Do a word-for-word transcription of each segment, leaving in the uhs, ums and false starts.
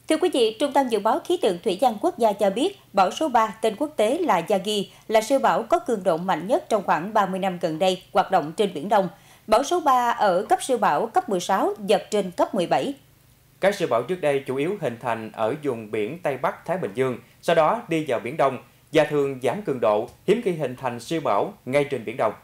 Thưa quý vị, Trung tâm Dự báo Khí tượng Thủy văn Quốc gia cho biết, bão số ba, tên quốc tế là Yagi, là siêu bão có cường độ mạnh nhất trong khoảng ba mươi năm gần đây, hoạt động trên Biển Đông. Bão số ba ở cấp siêu bão cấp mười sáu, giật trên cấp mười bảy. Các siêu bão trước đây chủ yếu hình thành ở vùng biển Tây Bắc Thái Bình Dương, sau đó đi vào Biển Đông và thường giảm cường độ, hiếm khi hình thành siêu bão ngay trên Biển Đông.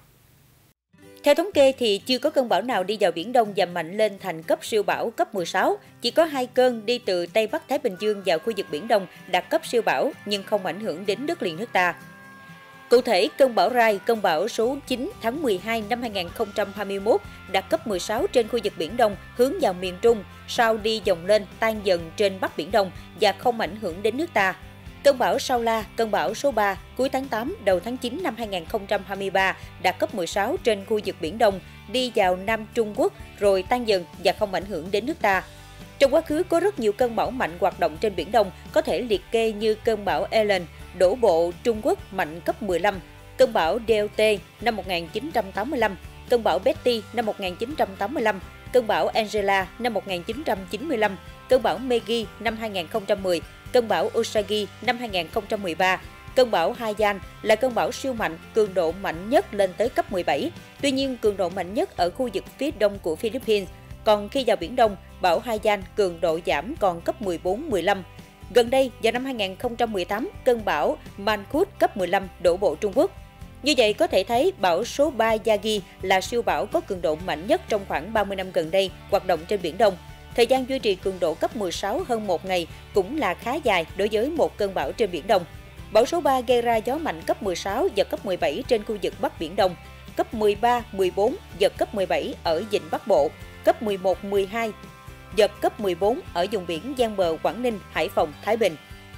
Theo thống kê thì chưa có cơn bão nào đi vào Biển Đông và mạnh lên thành cấp siêu bão cấp mười sáu. Chỉ có hai cơn đi từ Tây Bắc Thái Bình Dương vào khu vực Biển Đông đạt cấp siêu bão nhưng không ảnh hưởng đến đất liền nước ta. Cụ thể, cơn bão Rai, cơn bão số chín tháng mười hai năm hai nghìn không trăm hai mươi mốt đạt cấp mười sáu trên khu vực Biển Đông hướng vào miền Trung, sau đi vòng lên tan dần trên Bắc Biển Đông và không ảnh hưởng đến nước ta. Cơn bão Sao La, cơn bão số ba, cuối tháng tám, đầu tháng chín năm hai nghìn không trăm hai mươi ba đạt cấp mười sáu trên khu vực Biển Đông, đi vào Nam Trung Quốc rồi tan dần và không ảnh hưởng đến nước ta. Trong quá khứ có rất nhiều cơn bão mạnh hoạt động trên Biển Đông, có thể liệt kê như cơn bão Ellen, đổ bộ Trung Quốc mạnh cấp mười lăm, cơn bão Deote năm một nghìn chín trăm tám mươi lăm, cơn bão Betty năm một nghìn chín trăm tám mươi lăm, cơn bão Angela năm một nghìn chín trăm chín mươi lăm, cơn bão Maggie năm hai nghìn không trăm mười, cơn bão Usagi năm hai nghìn không trăm mười ba. Cơn bão Haiyan là cơn bão siêu mạnh, cường độ mạnh nhất lên tới cấp mười bảy. Tuy nhiên, cường độ mạnh nhất ở khu vực phía đông của Philippines. Còn khi vào Biển Đông, bão Haiyan cường độ giảm còn cấp mười bốn mười lăm. Gần đây, vào năm hai nghìn không trăm mười tám, cơn bão Mangkhut cấp mười lăm đổ bộ Trung Quốc. Như vậy có thể thấy bão số ba Yagi là siêu bão có cường độ mạnh nhất trong khoảng ba mươi năm gần đây, hoạt động trên Biển Đông. Thời gian duy trì cường độ cấp mười sáu hơn một ngày cũng là khá dài đối với một cơn bão trên Biển Đông. Bão số ba gây ra gió mạnh cấp mười sáu, giật cấp mười bảy trên khu vực Bắc Biển Đông, cấp mười ba, mười bốn, giật cấp mười bảy ở vịnh Bắc Bộ, cấp mười một, mười hai, giật cấp mười bốn ở vùng biển ven bờ Quảng Ninh, Hải Phòng, Thái Bình.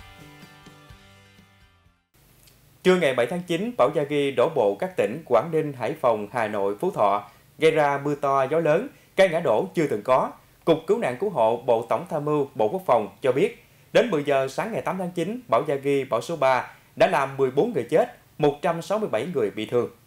Trưa ngày bảy tháng chín, bão Yagi đổ bộ các tỉnh Quảng Ninh, Hải Phòng, Hà Nội, Phú Thọ, gây ra mưa to, gió lớn, cây ngã đổ chưa từng có. Cục Cứu nạn Cứu hộ Bộ Tổng tham mưu Bộ Quốc phòng cho biết, đến mười giờ sáng ngày tám tháng chín, bão Yagi, bão số ba đã làm mười bốn người chết, một trăm sáu mươi bảy người bị thương.